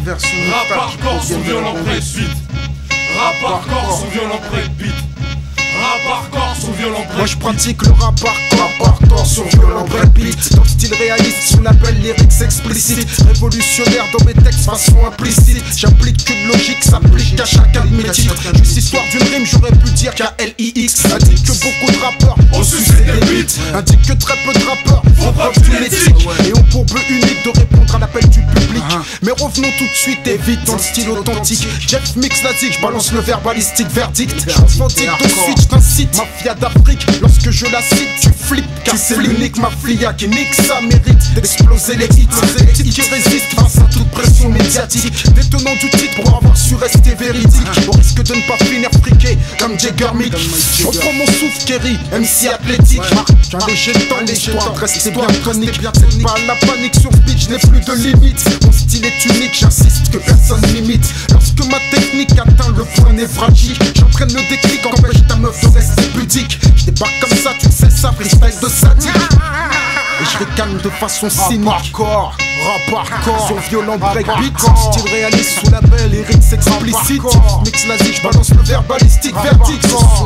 version Rap hardcore son violent breakbeat. Rap hardcore son violent breakbeat. Rap hardcore son violent breakbeat. Moi je pratique le rap hardcore sur violent breakbeat. Dans le style réaliste, on appelle lyrics explicites. Révolutionnaire dans mes textes façon implicite. J'applique qu'une logique, s'applique à chacun de mes titres. Juste histoire d'une rime, j'aurais pu dire KLIX. Indique que beaucoup de rappeurs ont sucé des beats. Indique que très peu de rappeurs font preuve d'une éthique et ont pour but unique de répondre à l'appel du public. Mais revenons tout de suite et vite dans le style authentique. Jeff Mix l'a dit, je balance le verbalistique verdict. J'revendique de suite, j'incite mafia d'Afrique. Lorsque je la cite, tu flippes car c'est l'unique mafia qui nique sa mérite d'exploser les hits. C'est les titres qui résistent face à toute pression médiatique. Détenant du titre pour avoir su rester véridique. Au risque de ne pas finir friqué comme Jagger Mick. Je reprends mon souffle, Kerry, MC athlétique. J'ai un léger temps, l'histoire reste bien tonique. C'est pas la panique sur beat, je n'ai plus de limite. Mon style est unique, j'insiste que personne n'imite. Lorsque ma technique atteint le point névralgique, j'entraîne le déclic, empêche ta meuf de rester pudique. Je débarque comme ça, tu sais ça, freestyle de sadique. Et je ricane de façon cynique. Rap hardcore, sur violent breakbeat. Style réaliste sous label, lyrics explicite. Mix nazi, je balance le verbalistique verdict.